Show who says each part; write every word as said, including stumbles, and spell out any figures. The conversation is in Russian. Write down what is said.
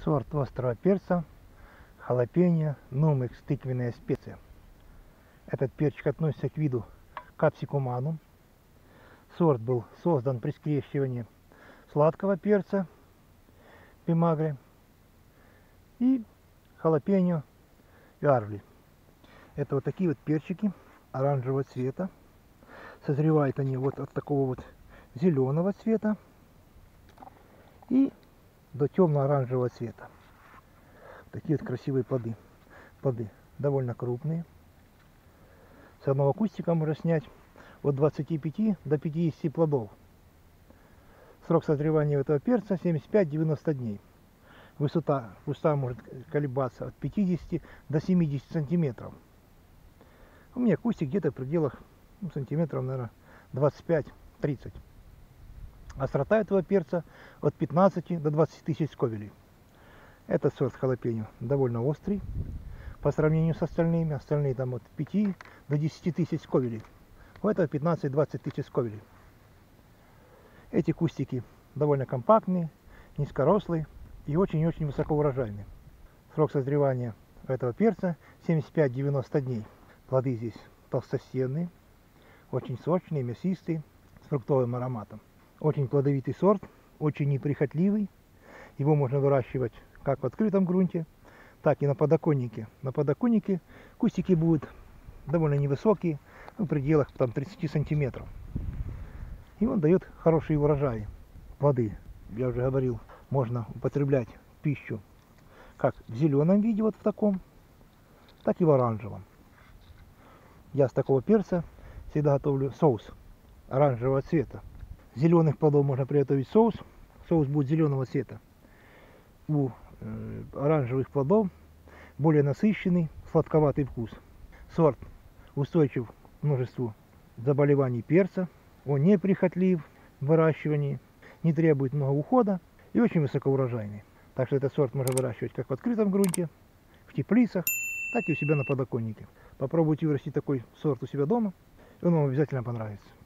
Speaker 1: Сорт острого перца халапеньо нумекс, тыквенная специя. Этот перчик относится к виду капсикуманум. Сорт был создан при скрещивании сладкого перца пимагре и халапеньо виарли. Это вот такие вот перчики оранжевого цвета. Созревают они вот от такого вот зеленого цвета и до темно-оранжевого цвета. Такие вот красивые плоды. Плоды довольно крупные. С одного кустика можно снять от двадцати пяти до пятидесяти плодов. Срок созревания этого перца семьдесят пять — девяносто дней. Высота куста может колебаться от пятидесяти до семидесяти сантиметров. У меня кустик где-то в пределах ну, сантиметров, наверное, двадцать пять — тридцать. Острота этого перца от пятнадцати до двадцати тысяч сковелей. Этот сорт халапеньо довольно острый по сравнению с остальными. Остальные там от пяти до десяти тысяч сковелей. У этого пятнадцать — двадцать тысяч сковелей. Эти кустики довольно компактные, низкорослые и очень-очень высокоурожайные. Срок созревания этого перца семьдесят пять — девяносто дней. Плоды здесь толстостенные, очень сочные, мясистые, с фруктовым ароматом. Очень плодовитый сорт, очень неприхотливый. Его можно выращивать как в открытом грунте, так и на подоконнике. На подоконнике кустики будут довольно невысокие, в пределах там, тридцати сантиметров. И он дает хорошие урожаи. Плоды, я уже говорил, можно употреблять в пищу как в зеленом виде, вот в таком, так и в оранжевом. Я с такого перца всегда готовлю соус оранжевого цвета. С зеленых плодов можно приготовить соус. Соус будет зеленого цвета. У э, оранжевых плодов более насыщенный, сладковатый вкус. Сорт устойчив к множеству заболеваний перца. Он неприхотлив в выращивании, не требует много ухода и очень высокоурожайный. Так что этот сорт можно выращивать как в открытом грунте, в теплицах, так и у себя на подоконнике. Попробуйте вырастить такой сорт у себя дома, и он вам обязательно понравится.